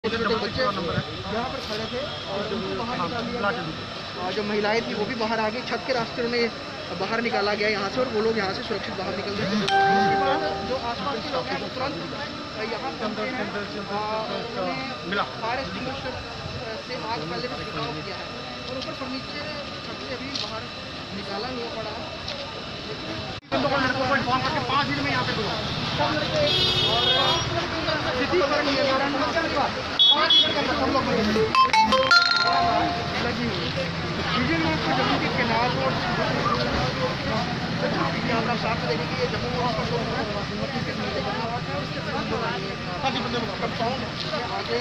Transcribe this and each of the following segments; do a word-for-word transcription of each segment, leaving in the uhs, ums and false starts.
छोटे बच्चे यहाँ पर खड़े थे और उनको बाहर निकाल दिया गया। जो महिलाएं थी वो भी बाहर आ गई, छत के रास्ते उन्हें बाहर निकाला गया यहाँ से और वो लोग यहाँ से सुरक्षित बाहर निकल गए। उसके बाद जो आसपास के लोग हैं वो तुरंत यहाँ पहुँचे हैं, फायर एक्सटिंग्विशर से आग फैलने का छिड़काव किया है और ऊपर फर्नीचर छत से अभी बाहर निकाला हुआ पड़ा है। पाँच मिनट में यहाँ पे सब लड़के और लगी हुई जम्मू के किनार रोड यहाँ पर साफ देखेंगे ये जम्मू कंपाउंड आगे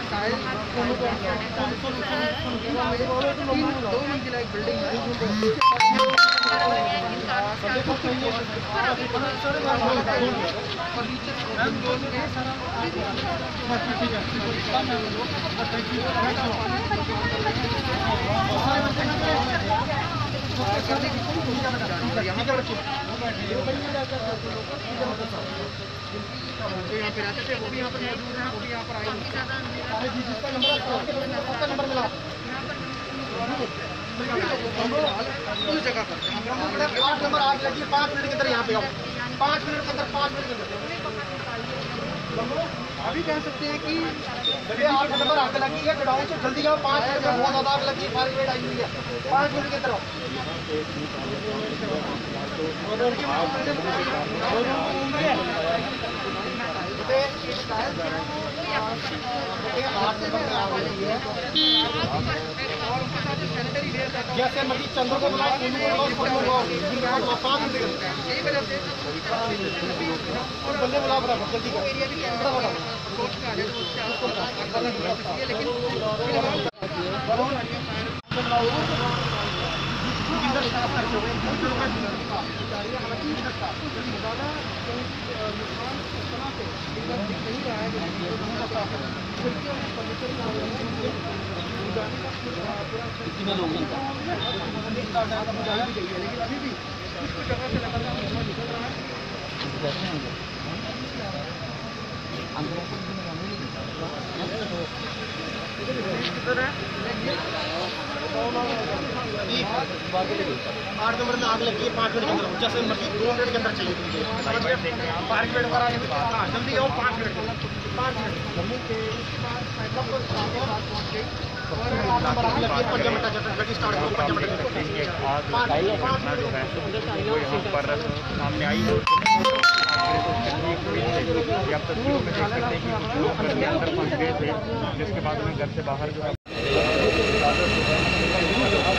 दो मंजिला एक बिल्डिंग है। यहाँ पर जो यहाँ पे रहते थे वो भी यहाँ पर मौजूद हैं, वो भी यहाँ पर आए उस जगह पर आठ नंबर आग लगी है। पाँच मिनट के अंदर यहाँ पे आओ, पाँच मिनट के अंदर पाँच मिनट के अंदर अभी कह सकते हैं कि देखिए आठ नंबर आग लगी है गोडाउन से, जल्दी आओ। पाँच मिनट में बहुत ज़्यादा आग लगी है, फायर ब्रिगेड आई हुई है। पाँच मिनट के अंदर जैसे मजीद चंद्र को बुलाओ, पाँच मिनट बंदे बुलाओ बराबर जल्दी करो। कितने लोग हैं? लेकिन अभी भी कुछ कुछ जगह से लगातार धुआं निकल रहा है। आठ नंबर में आग लगी है, पाँच मिनट के अंदर जैसे मर्जी दो मिनट के अंदर चाहिए मुझे। फायर ब्रिगेड पर आने हाँ जल्दी आओ, पाँच मिनट पाँच मिनट जम्मू के पंजा मिनट गड्डी स्टार्ट करो। पंजा मिनट घटना जो है वो यहाँ पर सामने आई है। आप तस्वीरों में देख सकते हैं कि कुछ लोग घर के अंदर फंस गए थे, जिसके बाद उन्हें घर से बाहर जो है